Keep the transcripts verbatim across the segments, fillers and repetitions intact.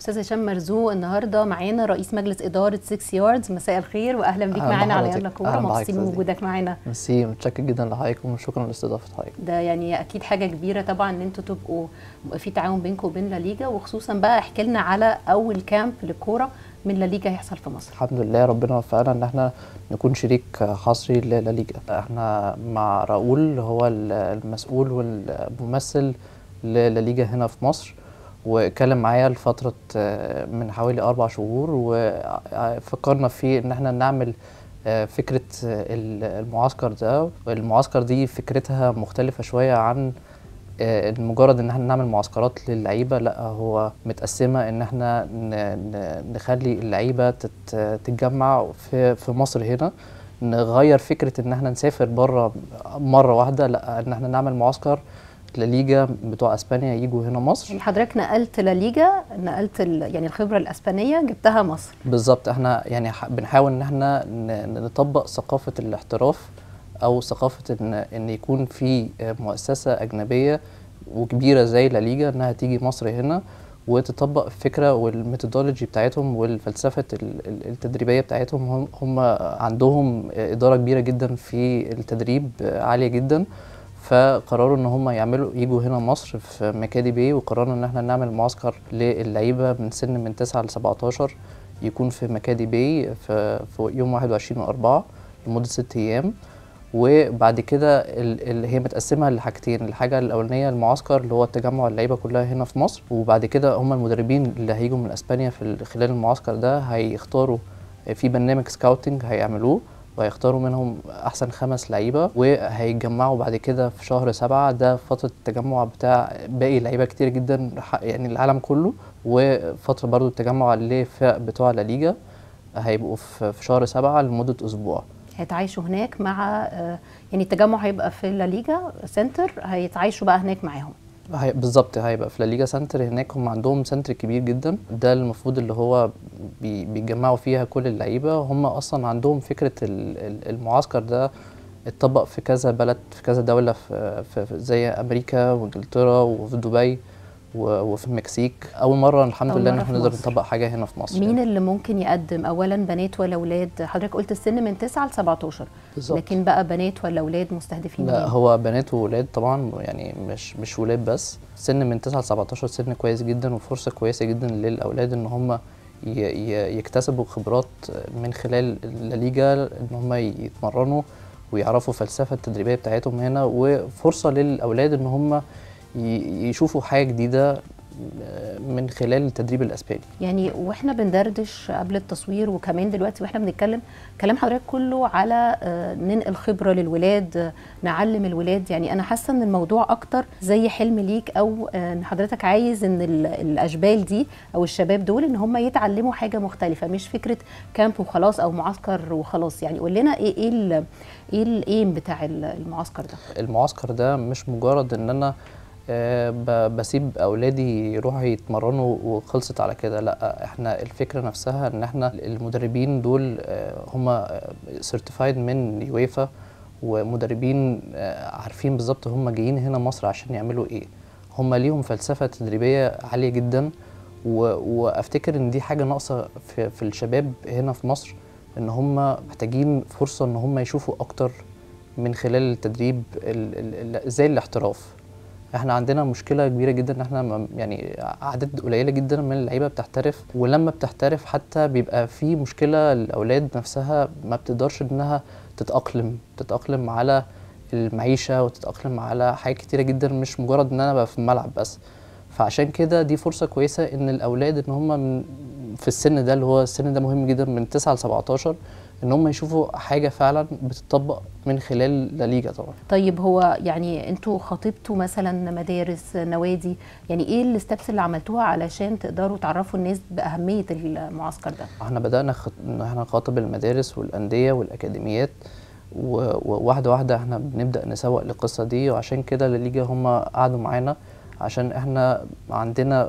استاذ هشام مرزوق النهارده معانا رئيس مجلس اداره ستة ياردز. مساء الخير واهلا بيك معانا على يلا كوره. مبسوطين بوجودك معانا. ميرسي، متشكر جدا لحضرتك وشكرا لاستضافه حضرتك. ده يعني اكيد حاجه كبيره طبعا ان انتوا تبقوا في تعاون بينكم وبين لا ليجا، وخصوصا بقى احكي لنا على اول كامب للكوره من لا ليجا هيحصل في مصر. الحمد لله ربنا وفقنا ان احنا نكون شريك حصري للا ليجا. احنا مع راؤول هو المسؤول والممثل للا ليجا هنا في مصر، واتكلم معايا لفتره من حوالي اربع شهور وفكرنا في ان احنا نعمل فكره المعسكر ده. المعسكر دي فكرتها مختلفه شويه عن مجرد ان احنا نعمل معسكرات للعيبه، لا هو متقسمه ان احنا نخلي اللعيبه تتجمع في في مصر هنا، نغير فكره ان احنا نسافر بره مره واحده، لا ان احنا نعمل معسكر لا ليجا بتوع اسبانيا يجوا هنا مصر. يعني حضرتك نقلت لا ليجا، نقلت يعني الخبره الاسبانيه جبتها مصر. بالظبط، احنا يعني بنحاول ان احنا نطبق ثقافه الاحتراف او ثقافه ان ان يكون في مؤسسه اجنبيه وكبيره زي لا ليجا انها تيجي مصر هنا وتطبق الفكره والميثودولوجي بتاعتهم والفلسفه التدريبيه بتاعتهم. هم, هم عندهم اداره كبيره جدا في التدريب عاليه جدا، فقرروا ان هم يعملوا يجوا هنا مصر في مكادي باي، وقررنا ان احنا نعمل معسكر للعيبه من سن من تسعة ل سبعتاشر يكون في مكادي باي في, في يوم واحد وعشرين وأربعة لمده ست ايام. وبعد كده اللي هي متقسمه لحاجتين، الحاجه الاولانيه المعسكر اللي هو التجمع اللعيبه كلها هنا في مصر، وبعد كده هم المدربين اللي هيجوا من اسبانيا في خلال المعسكر ده هيختاروا في برنامج سكاوتنج هيعملوه، وهيختاروا منهم احسن خمس لعيبه وهيتجمعوا بعد كده في شهر سبعة. ده فتره التجمع بتاع باقي لعيبه كتير جدا يعني العالم كله، وفتره برضو التجمع للفرق بتوع لا ليجا هيبقوا في شهر سبعة لمده اسبوع. هيتعايشوا هناك مع يعني التجمع هيبقى في لا ليجا سنتر، هيتعايشوا بقى هناك معاهم. هي بالظبط هيبقى في لا ليجا سنتر هناك. هم عندهم سنتر كبير جدا، ده المفروض اللي هو بي بيجمعوا فيها كل اللعيبه. هم اصلا عندهم فكره المعسكر ده اتطبق في كذا بلد في كذا دوله في, في زي امريكا وانجلترا وفي دبي وفي المكسيك. اول مره الحمد أول لله ان احنا نقدر نطبق حاجه هنا في مصر. مين يعني اللي ممكن يقدم؟ اولا بنات ولا اولاد؟ حضرتك قلت السن من تسعة ل سبعتاشر بالظبط، لكن بقى بنات ولا اولاد مستهدفين؟ لا هو بنات واولاد طبعا، يعني مش مش ولاد بس. سن من تسعة ل سبعتاشر سن كويس جدا وفرصه كويسه جدا للاولاد ان هم يكتسبوا خبرات من خلال لا ليجا، ان هم يتمرنوا ويعرفوا الفلسفه التدريبيه بتاعتهم هنا، وفرصه للاولاد ان هم يشوفوا حاجه جديده من خلال التدريب الاسباني. يعني واحنا بندردش قبل التصوير وكمان دلوقتي واحنا بنتكلم، كلام حضرتك كله على ننقل خبره للولاد، نعلم الولاد. يعني انا حاسه ان الموضوع اكتر زي حلم ليك، او ان حضرتك عايز ان الاشبال دي او الشباب دول ان هم يتعلموا حاجه مختلفه، مش فكره كامب وخلاص او معسكر وخلاص. يعني قول لنا ايه ايه ايه الايم بتاع المعسكر ده؟ المعسكر ده مش مجرد ان انا أه بسيب اولادي يروحوا يتمرنوا وخلصت على كده، لا احنا الفكره نفسها ان احنا المدربين دول أه هم سيرتيفايد من يويفا، ومدربين أه عارفين بالظبط هم جايين هنا مصر عشان يعملوا ايه. هم ليهم فلسفه تدريبيه عاليه جدا، وافتكر ان دي حاجه ناقصه في, في الشباب هنا في مصر، ان هم محتاجين فرصه ان هم يشوفوا اكتر من خلال التدريب زي الاحتراف. احنا عندنا مشكله كبيره جدا ان احنا يعني اعداد قليله جدا من اللعيبه بتحترف، ولما بتحترف حتى بيبقى في مشكله الاولاد نفسها ما بتقدرش انها تتاقلم تتاقلم على المعيشه وتتاقلم على حاجات كتيره جدا، مش مجرد ان انا ابقى في الملعب بس. فعشان كده دي فرصه كويسه ان الاولاد ان هم في السن ده اللي هو السن ده مهم جدا من تسعة ل سبعتاشر ان هم يشوفوا حاجه فعلا بتطبق من خلال لا ليجا طبعا. طيب هو يعني انتوا خاطبتوا مثلا مدارس، نوادي، يعني ايه الستبس اللي عملتوها علشان تقدروا تعرفوا الناس باهميه المعسكر ده؟ احنا بدانا خط... ان احنا نخاطب المدارس والانديه والاكاديميات، وواحده واحده احنا بنبدا نسوق للقصه دي، وعشان كده لا ليجا هم قعدوا معانا عشان احنا عندنا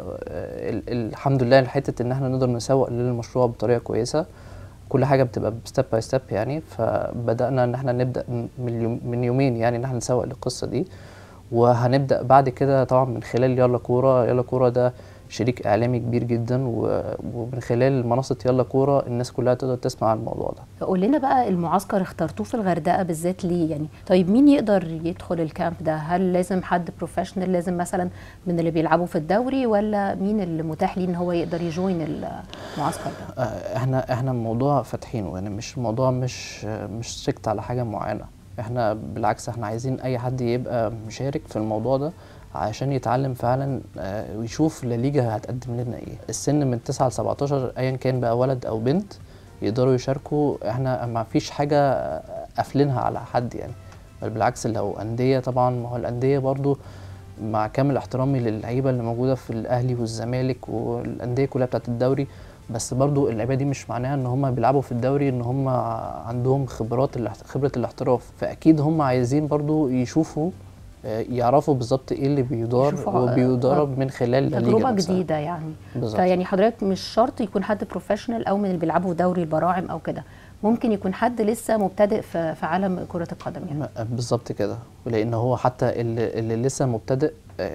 الحمد لله حته ان احنا نقدر نسوق للمشروع بطريقه كويسه. كل حاجه بتبقى ستيب باي ستيب يعني. فبدانا ان احنا نبدا من يومين يعني ان احنا نسوق للقصه دي، وهنبدا بعد كده طبعا من خلال يلا كوره. يلا كوره ده شريك اعلامي كبير جدا، ومن خلال منصه يلا كوره الناس كلها تقدر تسمع عن الموضوع ده. قول لنا بقى المعسكر اخترتوه في الغردقه بالذات ليه يعني؟ طيب مين يقدر يدخل الكامب ده؟ هل لازم حد بروفيشنال، لازم مثلا من اللي بيلعبوا في الدوري، ولا مين اللي متاح ليه ان هو يقدر يجوين المعسكر ده؟ احنا احنا الموضوع فاتحينه، يعني مش الموضوع مش مش سكت على حاجه معينه، احنا بالعكس احنا عايزين اي حد يبقى مشارك في الموضوع ده عشان يتعلم فعلا ويشوف الليجا هتقدم لنا ايه. السن من تسعة ل سبعتاشر ايا كان بقى ولد او بنت يقدروا يشاركوا، احنا ما فيش حاجه قافلينها على حد يعني، بل بالعكس لو انديه طبعا، ما هو الانديه برضو مع كامل احترامي للعيبه اللي موجوده في الاهلي والزمالك والانديه كلها بتاعت الدوري، بس برضو اللعيبه دي مش معناها ان هم بيلعبوا في الدوري ان هم عندهم خبرات خبره الاحتراف، فاكيد هم عايزين برضو يشوفوا يعرفوا بالظبط ايه اللي بيدار وبيدرب من خلال تجربه جديده يعني. فيعني حضرتك مش شرط يكون حد بروفيشنال او من اللي بيلعبوا في دوري البراعم او كده، ممكن يكون حد لسه مبتدئ في في عالم كره القدم يعني. بالظبط كده، لان هو حتى اللي, اللي لسه مبتدئ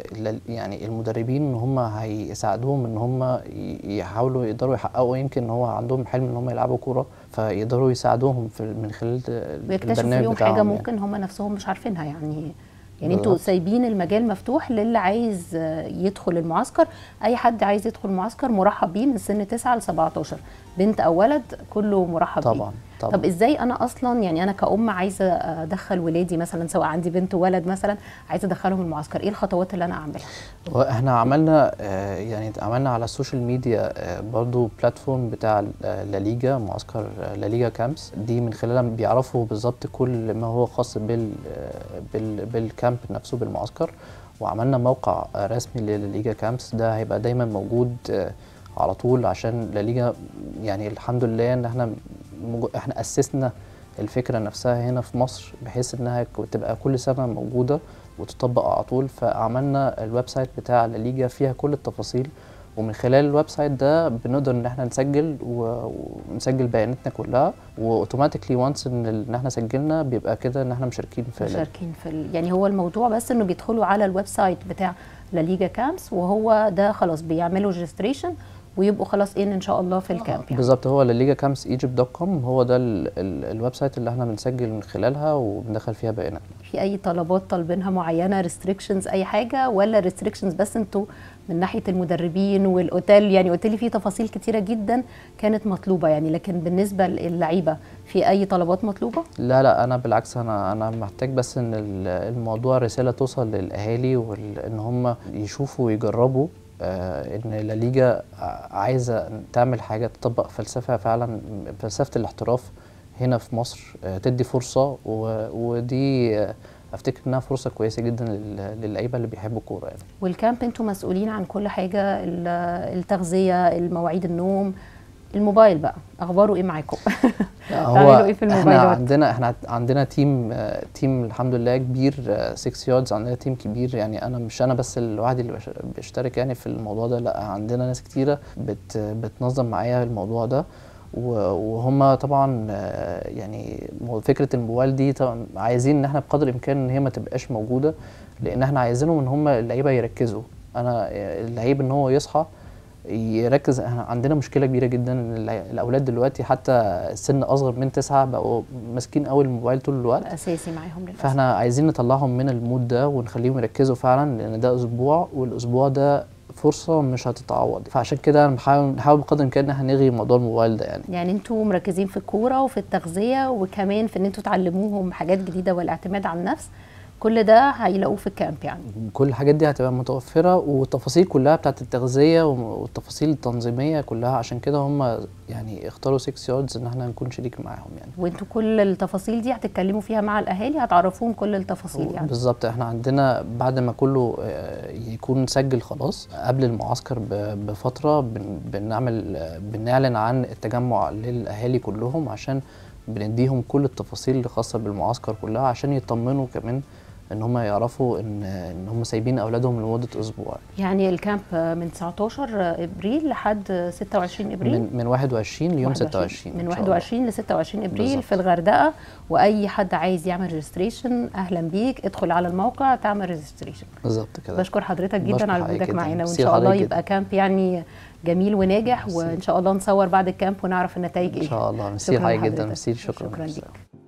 يعني المدربين ان هم هيساعدوهم ان هم يحاولوا يقدروا يحققوا، يمكن هو عندهم حلم ان هم يلعبوا كوره فيقدروا يساعدوهم في من خلال البرنامج بتاعهم، حاجه ممكن هم نفسهم مش عارفينها يعني. يعني انتوا سايبين المجال مفتوح للي عايز يدخل المعسكر، اي حد عايز يدخل المعسكر مرحب بيه من سن تسعة ل سبعتاشر، بنت او ولد كله مرحب بيه. طبعا طبعا. طب ازاي انا اصلا يعني انا كأم عايزه ادخل ولادي مثلا، سواء عندي بنت وولد مثلا عايزه ادخلهم المعسكر، ايه الخطوات اللي انا اعملها؟ احنا عملنا يعني عملنا على السوشيال ميديا برضو بلاتفورم بتاع لاليجا، معسكر لاليجا كامبس، دي من خلالها بيعرفوا بالظبط كل ما هو خاص بال بال بالكامب نفسه بالمعسكر، وعملنا موقع رسمي للاليجا كامبس، ده هيبقى دايما موجود على طول عشان لاليجا يعني الحمد لله ان احنا احنا اسسنا الفكره نفسها هنا في مصر بحيث انها تبقى كل سنه موجوده وتطبق على طول، فعملنا الويب سايت بتاع لاليجا فيها كل التفاصيل، ومن خلال الويب سايت ده بنقدر ان احنا نسجل ونسجل بياناتنا كلها، واوتوماتيكلي وانس ان احنا سجلنا بيبقى كده ان احنا مشاركين في مشاركين في ال... يعني هو الموضوع بس انه بيدخلوا على الويب سايت بتاع لاليجا كامبس، وهو ده خلاص بيعملوا ريجستريشن ويبقوا خلاص ان ان شاء الله في الكامب يعني. بالظبط، هو لاليجا كامبس ايجيبت دوت كوم، هو ده الويب سايت اللي احنا بنسجل من خلالها وبندخل فيها بياناتنا. في اي طلبات طالبينها معينه، ريستريكشنز اي حاجه، ولا ريستريكشنز بس انتوا من ناحيه المدربين والاوتيل؟ يعني قلت لي في تفاصيل كتيره جدا كانت مطلوبه يعني، لكن بالنسبه للعيبه في اي طلبات مطلوبه؟ لا لا انا بالعكس، انا انا محتاج بس ان الموضوع رساله توصل للاهالي وان هم يشوفوا ويجربوا آه ان لاليجا عايزه تعمل حاجه تطبق فلسفه فعلا، فلسفه الاحتراف هنا في مصر، آه تدي فرصه، ودي آه افتكر انها فرصه كويسه جدا للعيبه اللي بيحبوا الكوره يعني. والكامب انتوا مسؤولين عن كل حاجه، التغذيه، المواعيد، النوم، الموبايل بقى اخباره ايه معاكم؟ بتعملوا ايه في الموبايلات؟ احنا عندنا احنا عندنا تيم تيم الحمد لله كبير، ستة ياردز، عندنا تيم كبير يعني، انا مش انا بس الواحد اللي بيشترك يعني في الموضوع ده، لا عندنا ناس كتيره بت بتنظم معايا الموضوع ده، وهم طبعا يعني فكره الموبايل دي طبعا عايزين ان احنا بقدر الامكان ان هي ما تبقاش موجوده، لان احنا عايزينهم ان هم اللعيبه يركزوا. انا اللعيب ان هو يصحى يركز، احنا عندنا مشكله كبيره جدا ان الاولاد دلوقتي حتى سن اصغر من تسعة بقوا ماسكين قوي الموبايل طول الوقت، اساسي معاهم للاسف. فاحنا عايزين نطلعهم من المود ده ونخليهم يركزوا فعلا، لان ده اسبوع والاسبوع ده فرصه مش هتتعوض، فعشان كده انا بحاول بحاول بقدر الامكان ان احنا نلغي موضوع الموبايل ده يعني. يعني انتوا مركزين في الكوره وفي التغذيه، وكمان في ان انتوا تعلموهم حاجات جديده والاعتماد على النفس، كل ده هيلاقوه في الكامب يعني. كل الحاجات دي هتبقى متوفره، والتفاصيل كلها بتاعت التغذيه والتفاصيل التنظيميه كلها، عشان كده هم يعني اختاروا ستة ياردز ان احنا نكون شريك معاهم يعني. وانتوا كل التفاصيل دي هتتكلموا فيها مع الاهالي، هتعرفوهم كل التفاصيل يعني؟ بالظبط، احنا عندنا بعد ما كله يكون سجل خلاص قبل المعسكر بفتره بنعمل بنعلن عن التجمع للاهالي كلهم، عشان بنديهم كل التفاصيل الخاصه بالمعسكر كلها عشان يطمنوا كمان ان هم يعرفوا ان ان هم سايبين اولادهم لمده اسبوع. يعني الكامب من تسعتاشر ابريل لحد ستة وعشرين ابريل، من من واحد وعشرين ليوم ستة وعشرين، من واحد وعشرين ل ستة وعشرين ابريل بالزبط. في الغردقه. واي حد عايز يعمل ريجستريشن اهلا بيك، ادخل على الموقع تعمل ريجستريشن. بالظبط كده. بشكر حضرتك جدا على وجودك معانا، وان ميرسي شاء الله لحضرتك يبقى كامب يعني جميل وناجح، ميرسي. وان شاء الله نصور بعد الكامب ونعرف النتائج ايه. ان شاء الله. ميرسي شكراً لحضرتك جدا. لحضرتك. ميرسي، شكرا. شكرا ليك.